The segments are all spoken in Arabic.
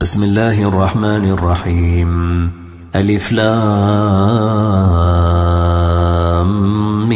بسم الله الرحمن الرحيم. ألف لام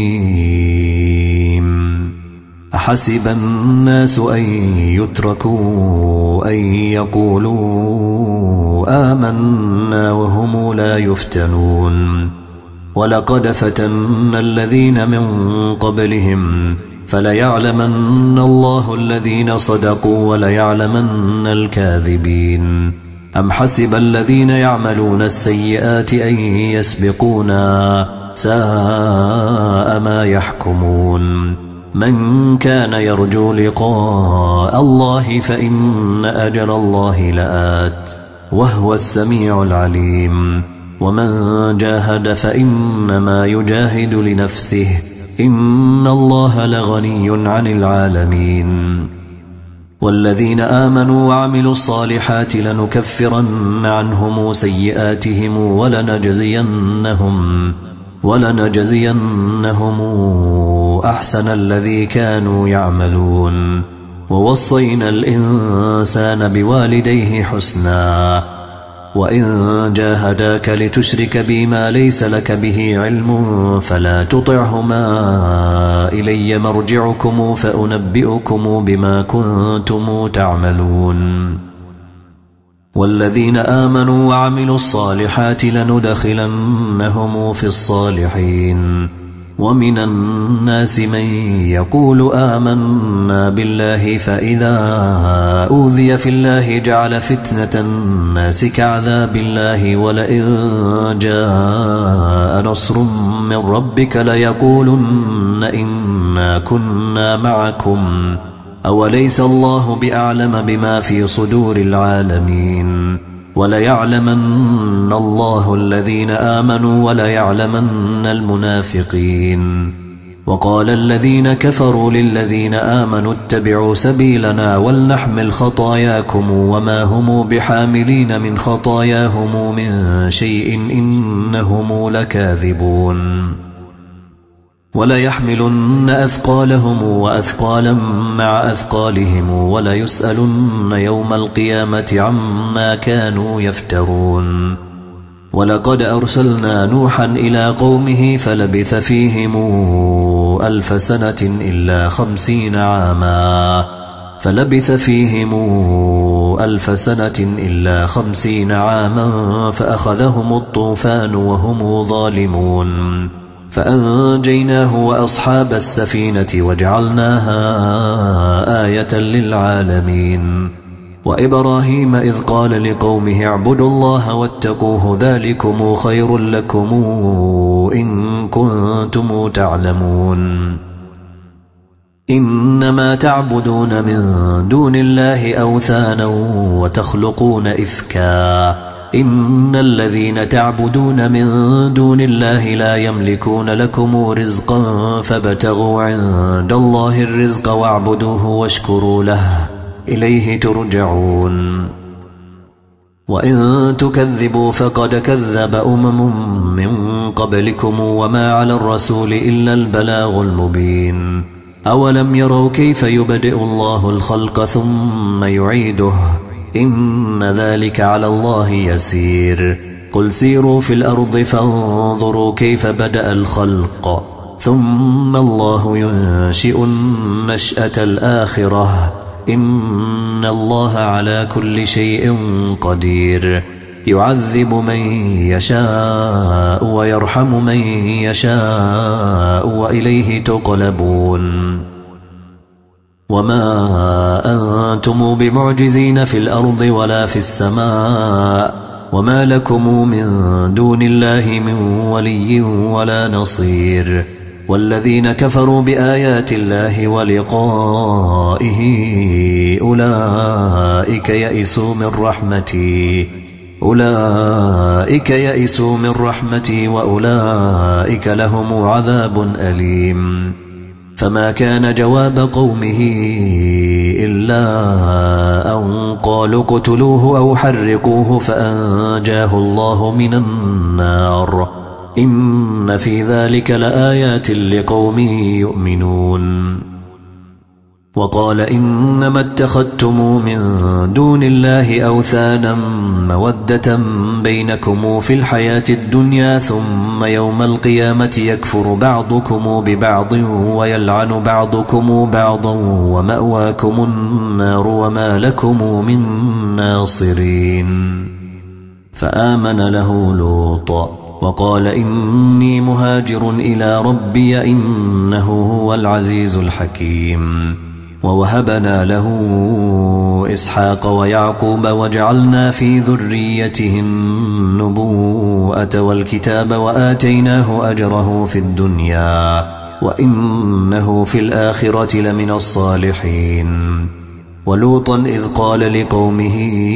ميم. أحسب الناس أن يتركوا أن يقولوا آمنا وهم لا يفتنون. ولقد فتنا الذين من قبلهم فليعلمن الله الذين صدقوا وليعلمن الكاذبين. أم حسب الذين يعملون السيئات أن يسبقونا ساء ما يحكمون. من كان يرجو لقاء الله فإن أجل الله لآت وهو السميع العليم. ومن جاهد فإنما يجاهد لنفسه إن الله لغني عن العالمين. والذين آمنوا وعملوا الصالحات لنكفرن عنهم سيئاتهم ولنجزينهم أحسن الذي كانوا يعملون. ووصينا الإنسان بوالديه حسنا وإن جاهداك لتشرك بي ما ليس لك به علم فلا تطعهما إلي مرجعكم فأنبئكم بما كنتم تعملون. والذين آمنوا وعملوا الصالحات لندخلنهم في الصالحين. ومن الناس من يقول آمنا بالله فإذا أوذي في الله جعل فتنة الناس كعذاب الله ولئن جاء نصر من ربك ليقولن إنا كنا معكم أوليس الله بأعلم بما في صدور العالمين. وليعلمن الله الذين آمنوا وليعلمن المنافقين. وقال الذين كفروا للذين آمنوا اتبعوا سبيلنا ولنحمل خطاياكم وما هم بحاملين من خطاياهم من شيء إنهم لكاذبون. وليحملن أثقالهم وأثقالا مع أثقالهم وليسألن يوم القيامة عما كانوا يفترون. ولقد أرسلنا نوحا إلى قومه فلبث فيهم 1000 سنة إلا 50 عاما فأخذهم الطوفان وهم ظالمون فأنجيناه وأصحاب السفينة وجعلناها آية للعالمين. وإبراهيم إذ قال لقومه اعبدوا الله واتقوه ذلكم خير لكم إن كنتم تعلمون. إنما تعبدون من دون الله أوثانا وتخلقون إفكا إن الذين تعبدون من دون الله لا يملكون لكم رزقا فابتغوا عند الله الرزق واعبدوه واشكروا له إليه ترجعون. وإن تكذبوا فقد كذب من قبلكم وما على الرسول إلا البلاغ المبين. أولم يروا كيف يبدئ الله الخلق ثم يعيده إن ذلك على الله يسير. قل سيروا في الأرض فانظروا كيف بدأ الخلق ثم الله ينشئ النشأة الآخرة إن الله على كل شيء قدير. يعذب من يشاء ويرحم من يشاء وإليه تقلبون. وما أنتم بمعجزين في الأرض ولا في السماء وما لكم من دون الله من ولي ولا نصير. والذين كفروا بآيات الله ولقائه أولئك يئسوا من رحمتي وأولئك لهم عذاب أليم. فما كان جواب قومه إلا أن قالوا اقتلوه أو حرقوه فأنجاه الله من النار إن في ذلك لآيات لقوم يؤمنون. وقال إنما اتخذتم من دون الله أوثانا مودة بينكم في الحياة الدنيا ثم يوم القيامة يكفر بعضكم ببعض ويلعن بعضكم بعضا ومأواكم النار وما لكم من ناصرين. فآمن له لوط وقال إني مهاجر إلى ربي إنه هو العزيز الحكيم. ووهبنا له إسحاق ويعقوب وجعلنا في ذريته النبوءة والكتاب وآتيناه أجره في الدنيا وإنه في الآخرة لمن الصالحين. ولوطا إذ قال لقومه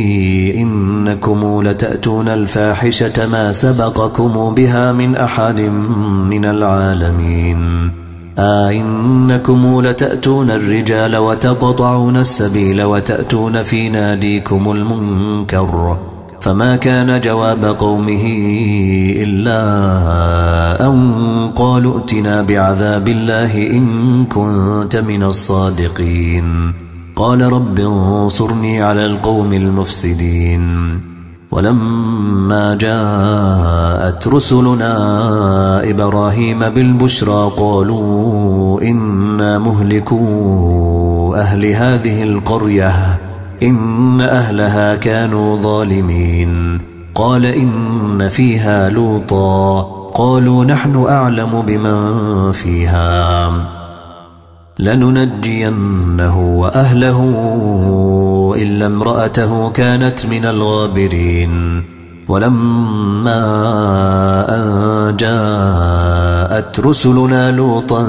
إنكم لتأتون الفاحشة ما سبقكم بها من أحد من العالمين إنكم لتأتون الرجال وتقطعون السبيل وتأتون في ناديكم المنكر. فما كان جواب قومه إلا أن قالوا ائتنا بعذاب الله إن كنت من الصادقين. قال رب انصرني على القوم المفسدين. ولما جاءت رسلنا إبراهيم بالبشرى قالوا إنا مهلكو أهل هذه القرية إن أهلها كانوا ظالمين. قال إن فيها لوطا قالوا نحن أعلم بمن فيها لننجينه وأهله إلا امرأته كانت من الغابرين. ولما أن جاءت رسلنا لوطا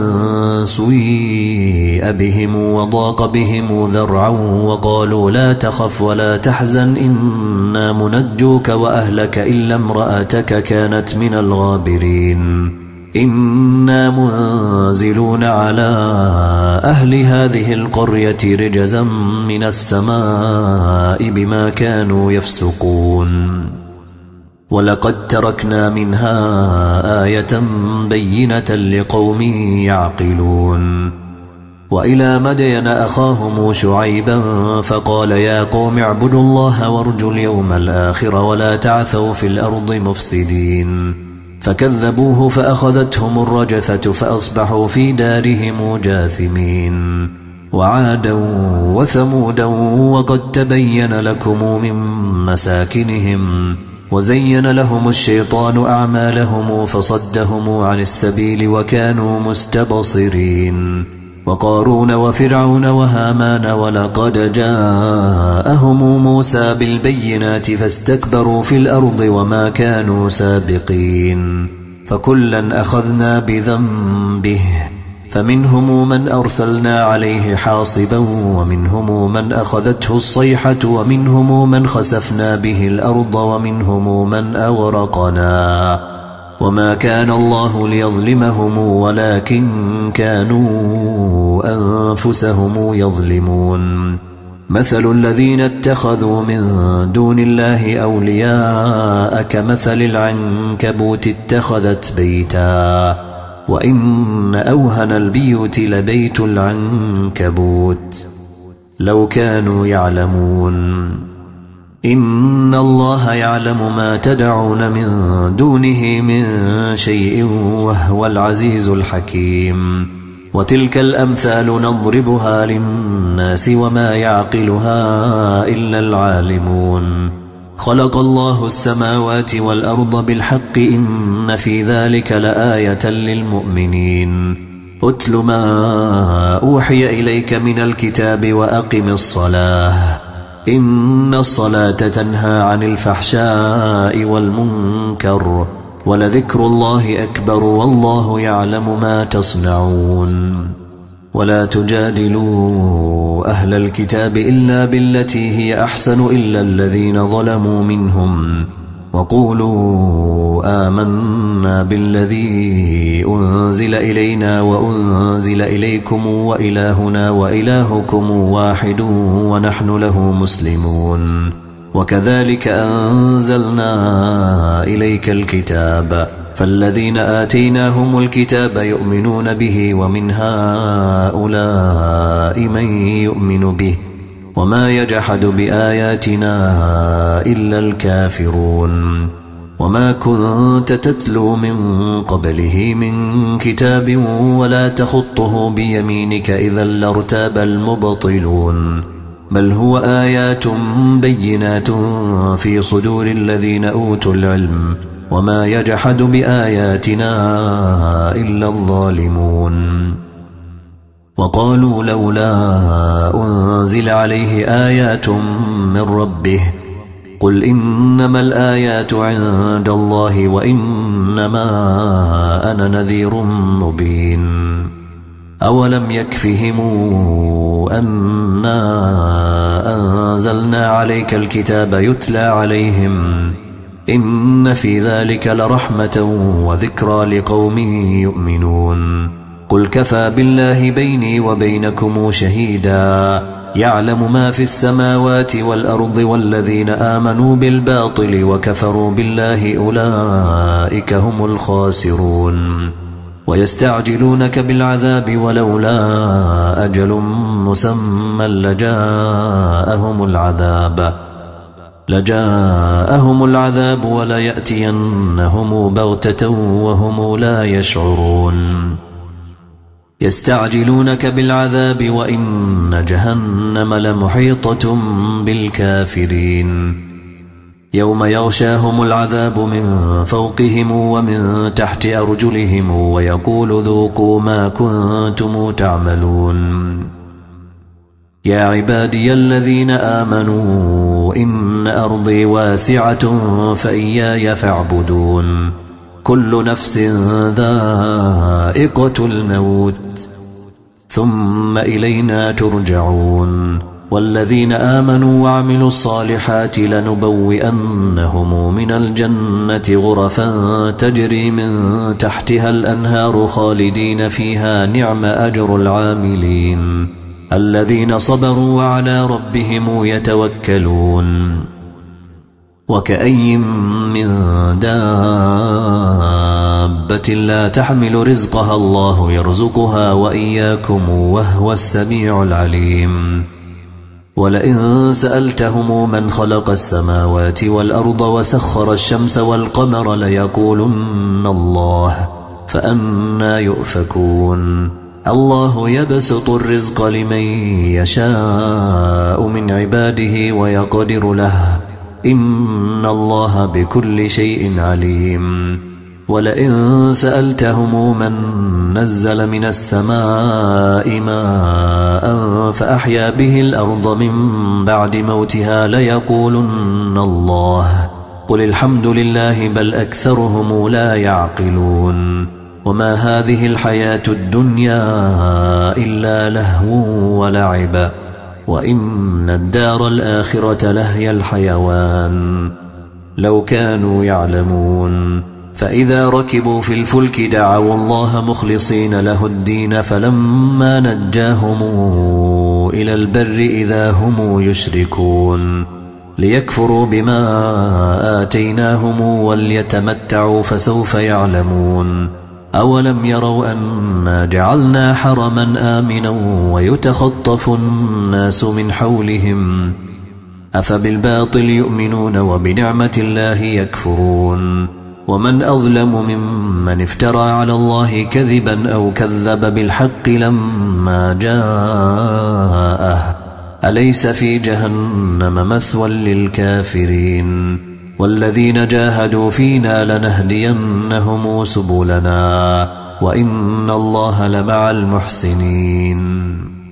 سيء بهم وضاق بهم ذرعا وقالوا لا تخف ولا تحزن إنا منجوك وأهلك إلا امرأتك كانت من الغابرين. إنا منزلون على أهل هذه القرية رجزا من السماء بما كانوا يفسقون. ولقد تركنا منها آية بينة لقوم يعقلون. وإلى مدين أخاهم شعيبا فقال يا قوم اعبدوا الله وارجوا اليوم الآخر ولا تعثوا في الأرض مفسدين. فكذبوه فأخذتهم الرجفة فأصبحوا في دارهم جاثمين. وعادا وثمودا وقد تبين لكم من مساكنهم وزين لهم الشيطان أعمالهم فصدهم عن السبيل وكانوا مستبصرين. وقارون وفرعون وهامان ولقد جاءهم موسى بالبينات فاستكبروا في الأرض وما كانوا سابقين. فكلا أخذنا بذنبه فمنهم من أرسلنا عليه حاصبا ومنهم من أخذته الصيحة ومنهم من خسفنا به الأرض ومنهم من أغرقنا. وما كان الله ليظلمهم ولكن كانوا أنفسهم يظلمون. مثل الذين اتخذوا من دون الله أولياء كمثل العنكبوت اتخذت بيتا وإن أوهن البيوت لبيت العنكبوت لو كانوا يعلمون. إن الله يعلم ما تدعون من دونه من شيء وهو العزيز الحكيم. وتلك الأمثال نضربها للناس وما يعقلها إلا العالمون. خلق الله السماوات والأرض بالحق إن في ذلك لآية للمؤمنين. أتل ما أوحي إليك من الكتاب وأقم الصلاة إن الصلاة تنهى عن الفحشاء والمنكر ولذكر الله أكبر والله يعلم ما تصنعون. ولا تجادلوا أهل الكتاب إلا بالتي هي أحسن إلا الذين ظلموا منهم وقولوا آمنا بالذي أنزل إلينا وأنزل إليكم وإلهنا وإلهكم واحد ونحن له مسلمون. وكذلك أنزلنا إليك الكتاب فالذين آتيناهم الكتاب يؤمنون به ومن هؤلاء من يؤمن به وما يجحد بآياتنا إلا الكافرون وما كنت تتلو من قبله من كتاب ولا تخطه بيمينك إذا لارتاب المبطلون بل هو آيات بينات في صدور الذين أوتوا العلم وما يجحد بآياتنا إلا الظالمون وقالوا لولا أنزل عليه آيات من ربه قل إنما الآيات عند الله وإنما أنا نذير مبين أولم يكفهم أنا أنزلنا عليك الكتاب يتلى عليهم إن في ذلك لرحمة وذكرى لقوم يؤمنون قل كفى بالله بيني وبينكم شهيدا يعلم ما في السماوات والأرض والذين آمنوا بالباطل وكفروا بالله أولئك هم الخاسرون ويستعجلونك بالعذاب ولولا أجل مسمى لجاءهم العذاب وليأتينهم بغتة وهم لا يشعرون يستعجلونك بالعذاب وإن جهنم لمحيطة بالكافرين يوم يغشاهم العذاب من فوقهم ومن تحت أرجلهم ويقول ذوقوا ما كنتم تعملون يا عبادي الذين آمنوا إن أرضي واسعة فإياي فاعبدون كل نفس ذائقة الموت ثم إلينا ترجعون والذين آمنوا وعملوا الصالحات لنبوئنهم من الجنة غرفا تجري من تحتها الأنهار خالدين فيها نعم أجر العاملين الذين صبروا وعلى ربهم يتوكلون وكأي من دابة لا تحمل رزقها الله يرزقها وإياكم وهو السميع العليم ولئن سألتهم من خلق السماوات والأرض وسخر الشمس والقمر ليقولن الله فأنى يؤفكون الله يبسط الرزق لمن يشاء من عباده ويقدر له إن الله بكل شيء عليم ولئن سألتهم من نزل من السماء ماء فأحيا به الأرض من بعد موتها ليقولن الله قل الحمد لله بل أكثرهم لا يعقلون وما هذه الحياة الدنيا إلا لهو ولعب وإن الدار الآخرة لهي الحيوان لو كانوا يعلمون فإذا ركبوا في الفلك دعوا الله مخلصين له الدين فلما نجاهم إلى البر إذا هم يشركون ليكفروا بما آتيناهم وليتمتعوا فسوف يعلمون أولم يروا أنا جعلنا حرما آمنا ويتخطف الناس من حولهم أفبالباطل يؤمنون وبنعمة الله يكفرون ومن أظلم ممن افترى على الله كذبا أو كذب بالحق لما جاءه أليس في جهنم مثوى للكافرين والذين جاهدوا فينا لنهدينهم سبلنا وإن الله لمع المحسنين